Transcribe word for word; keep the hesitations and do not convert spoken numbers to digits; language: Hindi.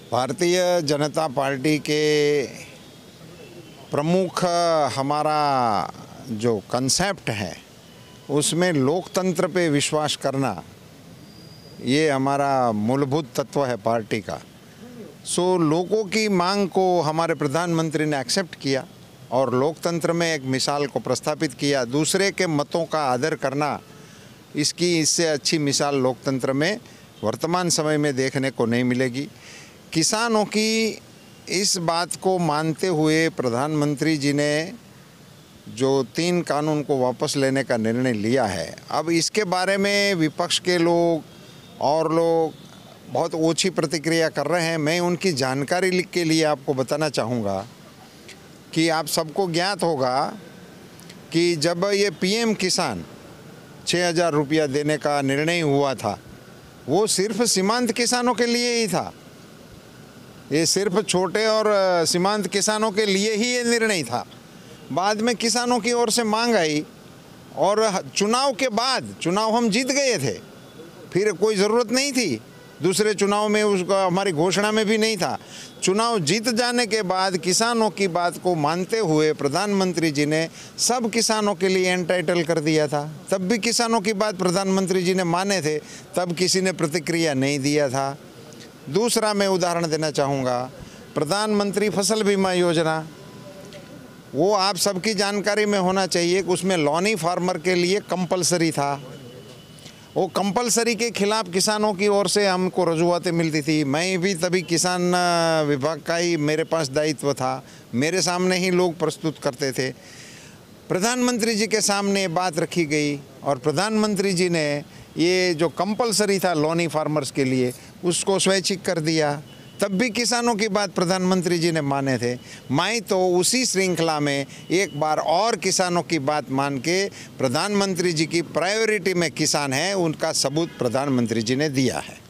भारतीय जनता पार्टी के प्रमुख हमारा जो कंसेप्ट है उसमें लोकतंत्र पे विश्वास करना, ये हमारा मूलभूत तत्व है पार्टी का। सो लोगों की मांग को हमारे प्रधानमंत्री ने एक्सेप्ट किया और लोकतंत्र में एक मिसाल को प्रस्थापित किया। दूसरे के मतों का आदर करना, इसकी इससे अच्छी मिसाल लोकतंत्र में वर्तमान समय में देखने को नहीं मिलेगी। किसानों की इस बात को मानते हुए प्रधानमंत्री जी ने जो तीन कानून को वापस लेने का निर्णय लिया है, अब इसके बारे में विपक्ष के लोग और लोग बहुत ओछी प्रतिक्रिया कर रहे हैं। मैं उनकी जानकारी के लिए आपको बताना चाहूँगा कि आप सबको ज्ञात होगा कि जब ये पीएम किसान छः हज़ार रुपया देने का निर्णय हुआ था, वो सिर्फ सीमांत किसानों के लिए ही था। ये सिर्फ छोटे और सीमांत किसानों के लिए ही ये निर्णय था। बाद में किसानों की ओर से मांग आई और चुनाव के बाद, चुनाव हम जीत गए थे, फिर कोई ज़रूरत नहीं थी दूसरे चुनाव में, उसका हमारी घोषणा में भी नहीं था। चुनाव जीत जाने के बाद किसानों की बात को मानते हुए प्रधानमंत्री जी ने सब किसानों के लिए एंटाइटल कर दिया था। तब भी किसानों की बात प्रधानमंत्री जी ने माने थे, तब किसी ने प्रतिक्रिया नहीं दिया था। दूसरा मैं उदाहरण देना चाहूँगा, प्रधानमंत्री फसल बीमा योजना, वो आप सबकी जानकारी में होना चाहिए कि उसमें लॉनी फार्मर के लिए कंपलसरी था। वो कंपलसरी के खिलाफ किसानों की ओर से हमको रजूआतें मिलती थी। मैं भी तभी किसान विभाग का ही मेरे पास दायित्व था, मेरे सामने ही लोग प्रस्तुत करते थे। प्रधानमंत्री जी के सामने बात रखी गई और प्रधानमंत्री जी ने ये जो कंपलसरी था लॉनी फार्मर्स के लिए, उसको स्वैच्छिक कर दिया। तब भी किसानों की बात प्रधानमंत्री जी ने माने थे। मैं तो उसी श्रृंखला में एक बार और किसानों की बात मान के प्रधानमंत्री जी की प्रायोरिटी में किसान है, उनका सबूत प्रधानमंत्री जी ने दिया है।